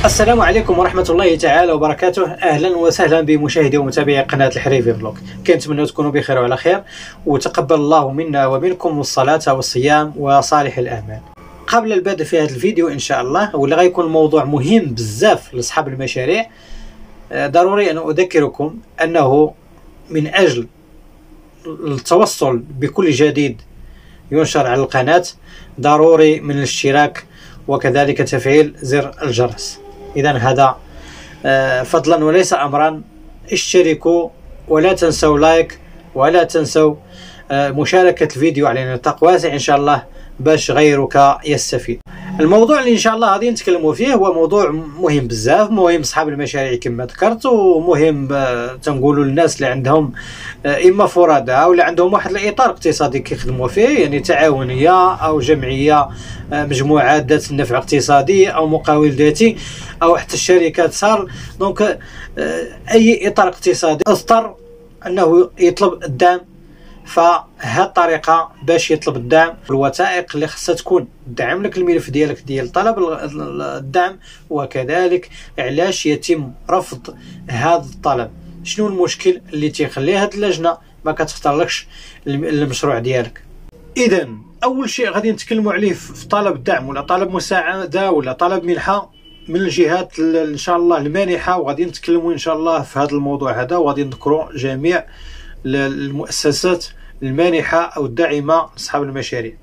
السلام عليكم ورحمة الله تعالى وبركاته. أهلا وسهلا بمشاهدي ومتابعي قناة الحريفي فلوق. كنتمنى تكونوا بخير وعلى خير، وتقبل الله منا ومنكم الصلاة والصيام وصالح الأعمال. قبل البدء في هذا الفيديو إن شاء الله، واللي غيكون موضوع مهم بزاف لأصحاب المشاريع، ضروري أن أذكركم أنه من أجل التوصل بكل جديد ينشر على القناة ضروري من الاشتراك وكذلك تفعيل زر الجرس. إذن هذا فضلا وليس أمرا، اشتركوا ولا تنسوا لايك ولا تنسوا مشاركة الفيديو على نطاق واسع إن شاء الله باش غيرك يستفيد. الموضوع اللي إن شاء الله غادي نتكلموا فيه هو موضوع مهم بزاف، مهم أصحاب المشاريع كما ذكرت، ومهم تنقولوا للناس اللي عندهم إما فرادى أو اللي عندهم واحد الإطار اقتصادي كيخدموا فيه، يعني تعاونية أو جمعية، مجموعات ذات النفع اقتصادي أو مقاول ذاتي أو حتى الشركات صار. دونك أي إطار اقتصادي اضطر أنه يطلب الدعم، فهاد الطريقه باش يطلب الدعم، الوثائق اللي خصها تكون تدعم لك الملف ديالك ديال طلب الدعم، وكذلك علاش يتم رفض هذا الطلب، شنو المشكل اللي تيخلي هاد اللجنه ما كتختارلكش المشروع ديالك. اذا اول شيء غادي نتكلموا عليه في طلب الدعم ولا طلب مساعده ولا طلب منحه من الجهات ان شاء الله المانحه، وغادي نتكلموا ان شاء الله في هذا الموضوع هذا، وغادي نذكروا جميع المؤسسات المانحة أو الداعمة لأصحاب المشاريع.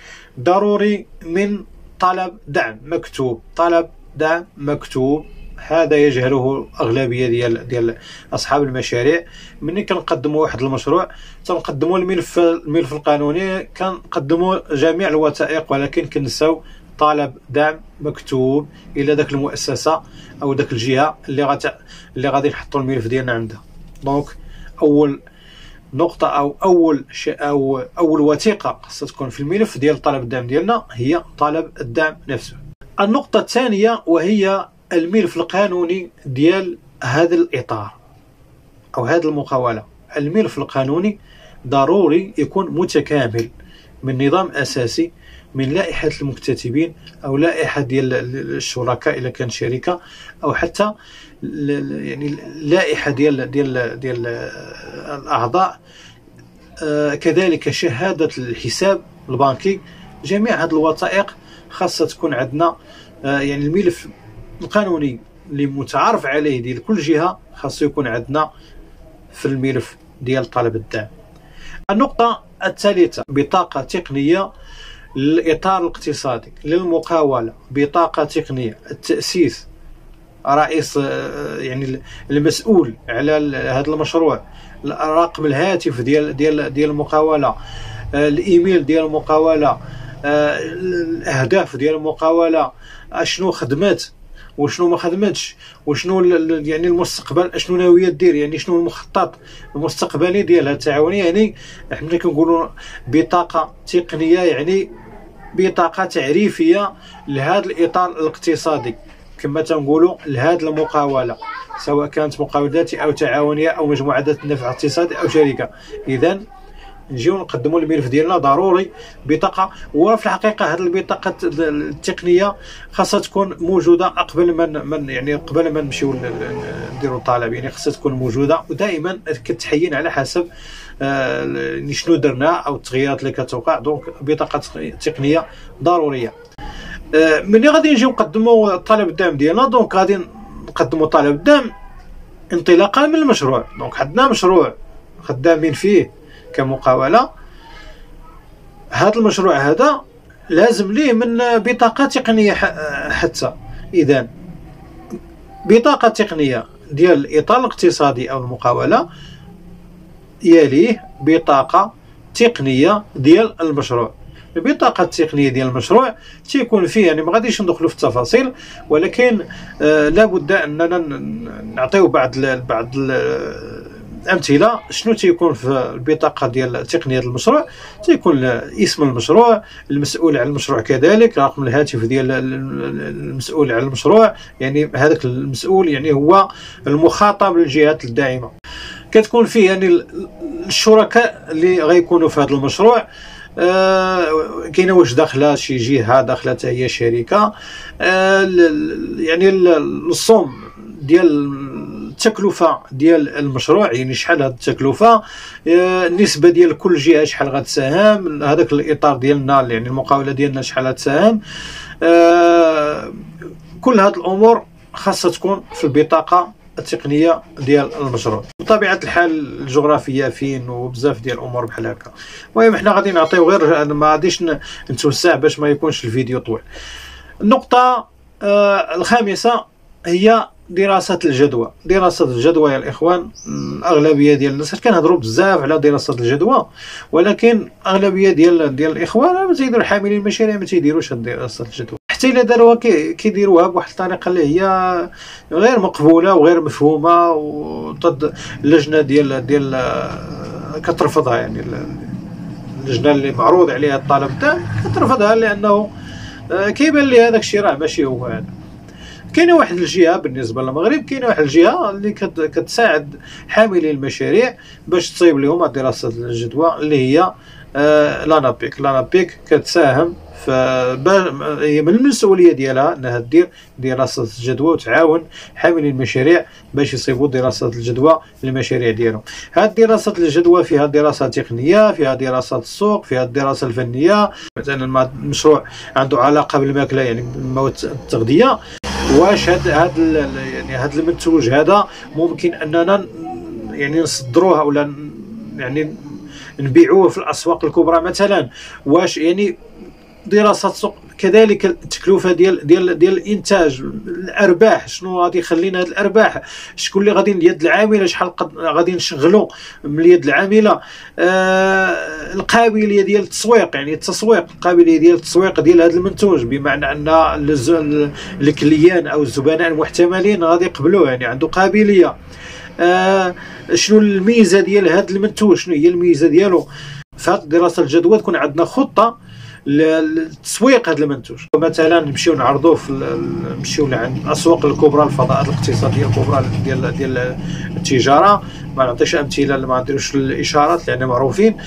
ضروري من طلب دعم مكتوب، طلب دعم مكتوب، هذا يجهله الأغلبية ديال أصحاب المشاريع. مني كنقدموا واحد المشروع تنقدموا الملف القانوني، كنقدموا جميع الوثائق، ولكن كنساو طلب دعم مكتوب إلى ذاك المؤسسة أو ذاك الجهة اللي غادي نحطوا الملف ديالنا عندها. دونك أول نقطة أو أول شيء أو أول وثيقة خاصها تكون في الملف ديال طلب الدعم ديالنا هي طلب الدعم نفسه. النقطة الثانية وهي الملف القانوني ديال هذا الإطار أو هذه المقاولة. الملف القانوني ضروري يكون متكامل من نظام أساسي، من لائحة المكتتبين أو لائحة ديال الشركاء إذا كان شركة، أو حتى يعني لائحة ديال الأعضاء، كذلك شهادة الحساب البنكي. جميع هذه الوثائق خاصة تكون عندنا، يعني الملف القانوني اللي متعارف عليه ديال كل جهة خاصه يكون عندنا في الملف ديال طلب الدعم. النقطة الثالثة بطاقة تقنية للإطار الاقتصادي للمقاولة، بطاقة تقنية التأسيس، رئيس يعني المسؤول على هذا المشروع، رقم الهاتف ديال المقاولة، الايميل ديال المقاولة، الاهداف ديال المقاولة، اشنو خدمات وشنو ما خدمتش، وشنو يعني المستقبل، اشنو ناويه دير، يعني شنو المخطط المستقبلي ديالها التعاونيه. يعني حنا كنقولوا بطاقه تقنيه، يعني بطاقه تعريفيه لهذا الاطار الاقتصادي كما تنقولوا لهذه المقاوله، سواء كانت مقاول ذاتي او تعاونيه او مجموعه ذات النفع اقتصادي او شركه. اذا نجيو نقدموا الملف ديالنا ضروري بطاقه، وفي الحقيقه هذه البطاقه التقنيه خاصها تكون موجوده قبل ما نمشيو نديروا الطلب، يعني خاصها تكون موجوده، ودائما كتحين على حسب شنو درنا او التغييرات اللي كتوقع. دونك بطاقه تقنيه ضروريه. ملي غادي نجيو نقدموا طلب الدعم ديالنا، دونك غادي نقدموا طلب الدعم انطلاقا من المشروع. دونك عندنا مشروع خدامين فيه كمقاولة، هذا المشروع هذا لازم ليه من بطاقة تقنية حتى. إذا بطاقة تقنية ديال الإطار الاقتصادي أو المقاولة، يليه بطاقة تقنية ديال المشروع. البطاقة التقنية ديال المشروع تيكون فيه، يعني ما غاديش ندخلوا في التفاصيل، ولكن لابد أننا نعطيو بعض الأمثلة. شنو تيكون في البطاقة ديال التقنية ديال المشروع؟ تيكون اسم المشروع، المسؤول على المشروع، كذلك رقم الهاتف ديال المسؤول على المشروع، يعني هذاك المسؤول يعني هو المخاطب للجهات الداعمة. كتكون فيه يعني الشركاء اللي غيكونوا في هذا المشروع، كاينه واش داخله شي جهه، داخله حتى هي شركه، يعني الصوم ديال التكلفه ديال المشروع، يعني شحال هاد التكلفه، النسبه ديال كل جهه شحال غتساهم، هذاك الاطار ديالنا يعني المقاوله ديالنا شحال غتساهم. كل هاد الامور خاصها تكون في البطاقه التقنيه ديال المشروع. بطبيعه الحال الجغرافيه فين وبزاف ديال الامور بحال هكا. المهم حنا غادي نعطيو غير، انا ما غاديش نتوسع باش ما يكونش الفيديو طويل. النقطه الخامسه هي دراسة الجدوى. دراسة الجدوى يا الإخوان، الأغلبية ديال الناس كنهضروا بزاف على دراسة الجدوى، ولكن أغلبية ديال الإخوان ما تيديروا حاملين المشاريع، ما تيديروش دراسة الجدوى. حتى إلا داروها كيديروها بواحد الطريقة اللي هي غير مقبولة وغير مفهومة، وضد اللجنة ديال كترفضها، يعني اللجنة اللي معروض عليها الطلب تاع كترفضها، لأنه كيبان لي هذاك الشيء راه ماشي هو هذا. كاينه واحد الجهه بالنسبه للمغرب، كاينه واحد الجهه اللي كتساعد حاملي المشاريع باش تصيب لهم دراسه الجدوى، اللي هي لانابيك. لانابيك كتساهم هي من المسؤوليه ديالها انها دير دراسه الجدوى وتعاون حاملي المشاريع باش يصيبوا دراسه الجدوى للمشاريع ديالهم. هاد دراسه الجدوى فيها دراسه تقنيه، فيها دراسه السوق، فيها الدراسه الفنيه. مثلا المشروع عنده علاقه بالماكله، يعني بالمواد التغذيه، واش هاد المنتوج هذا ممكن اننا يعني نصدروه ولا يعني نبيعوه في الاسواق الكبرى مثلا. واش يعني دراسه السوق، كذلك التكلفه ديال الانتاج، الارباح، شنو غادي يخلينا هاد الارباح، شكون اللي غادي اليد العامله، شحال غادي نشغلوا من اليد العامله، القابليه ديال التسويق، يعني التسويق، القابليه ديال التسويق ديال هذا المنتوج، بمعنى ان الكليان او الزبناء المحتملين غادي يقبلوه، يعني عنده قابليه. شنو الميزه ديال هذا المنتوج، شنو هي الميزه ديالو. فهاد دراسه الجدوى تكون عندنا خطه للتسويق هذا المنتوج. مثلا نمشيو نعرضوه نمشيو لعند الاسواق الكبرى، الفضاءات الاقتصاديه الكبرى ديال التجاره. ما نعطيش امثله، ما نديروش الاشارات لان معروفين.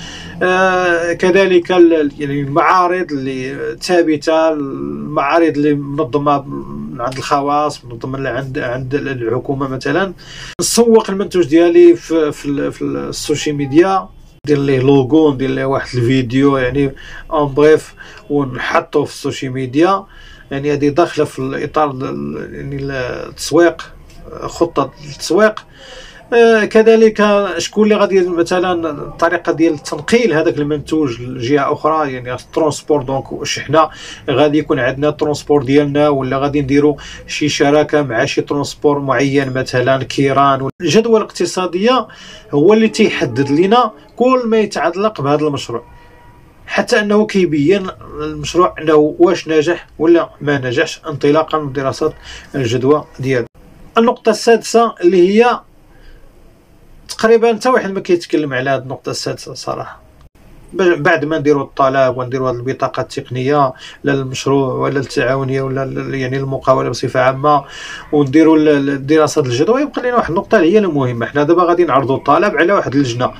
كذلك يعني المعارض اللي ثابته، المعارض اللي منظمه عند الخواص، منظمه عند الحكومه. مثلا نسوق المنتوج ديالي في السوشيال ميديا، ندير ليه لوغو، ندير ليه واحد الفيديو، يعني اون بريف، ونحطو في السوشيال ميديا. يعني هذه داخله في الاطار يعني التسويق، خطه التسويق. كذلك شكون اللي غادي مثلا الطريقه ديال تنقيل هذاك المنتوج لجهه اخرى، يعني الترونسبور. دونك واش حنا غادي يكون عندنا الترونسبور ديالنا، ولا غادي نديروا شي شراكه مع شي ترونسبور معين، مثلا كيران. الجدوى الاقتصاديه هو اللي تيحدد لنا كل ما يتعلق بهذا المشروع، حتى انه كيبين المشروع انه واش نجح ولا ما نجحش، انطلاقا من دراسات الجدوى ديالو. النقطه السادسه اللي هي تقريبا حتى واحد ما كيتكلم على هذه النقطه السادسه صراحه. بعد ما نديروا الطلب ونديروا هذه البطاقه التقنيه للمشروع ولا التعاونيه ولا يعني المقاوله بصفه عامه، ونديروا دراسه الجدوى، يبقى لنا واحد النقطه اللي هي المهمه. حنا دابا غادي نعرضوا الطلب على واحد اللجنه،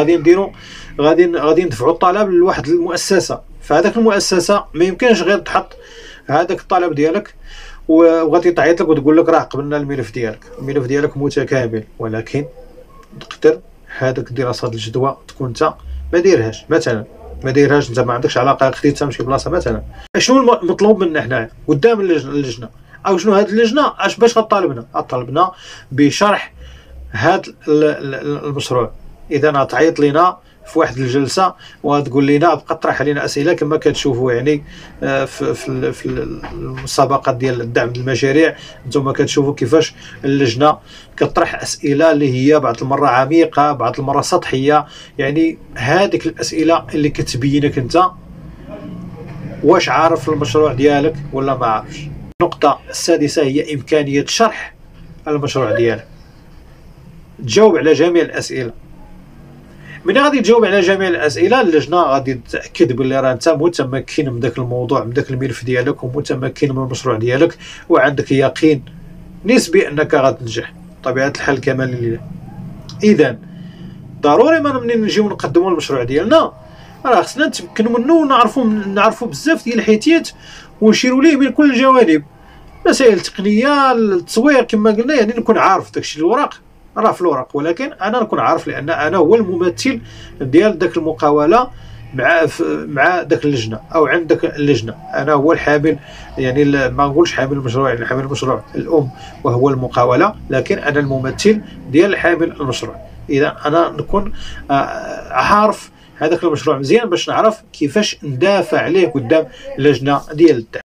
غادي ندفعوا الطلب لواحد المؤسسه. فهذاك المؤسسه ما يمكنش غير تحط هذاك الطلب ديالك وغادي تعيط لك وتقول لك راه قبلنا الملف ديالك متكامل، ولكن تقدر هذاك دراسات الجدوى تكون انت ما ديرهاش، مثلا ما ديرهاش، انت ما عندكش علاقه، خديتها من شي بلاصه مثلا. شنو المطلوب منا حنا قدام اللجنه، او شنو هذه اللجنه باش غطالبنا بشرح هذا المشروع. اذا تعيط لنا في واحد الجلسه وتقول لنا بقى طرح علينا اسئله كما كتشوفوا، يعني في المسابقات ديال الدعم المشاريع نتوما كتشوفوا كيفاش اللجنه كطرح اسئله اللي هي بعض المره عميقه، بعض المره سطحيه. يعني هذيك الاسئله اللي كتبينك انت واش عارف المشروع ديالك ولا ما عارفش. النقطه السادسه هي امكانيه شرح المشروع ديالك، تجاوب على جميع الاسئله. ملي غادي تجاوب على جميع الاسئله، اللجنه غادي تاكد بلي راه انت متمكن من داك الموضوع، من داك الملف ديالك، ومتمكن من المشروع ديالك، وعندك يقين نسبي انك غتنجح بطبيعه الحال كمال لله. اذا ضروري ما منين نجيو نقدموا المشروع ديالنا راه خصنا نتمكنوا منه ونعرفوا بزاف ديال الحيتيات ونشيروا ليه من كل الجوانب. مسائل تقنيه، التصوير كما قلنا، يعني نكون عارف داكشي الوراق راه في الوراق، ولكن انا نكون عارف لان انا هو الممثل ديال داك المقاوله مع داك اللجنه او عند داك اللجنه. انا هو الحامل، يعني ما نقولش حامل المشروع، يعني حامل المشروع الام وهو المقاوله، لكن انا الممثل ديال حامل المشروع. اذا انا نكون عارف هذاك المشروع مزيان باش نعرف كيفاش ندافع عليه قدام اللجنه ديال الدعم.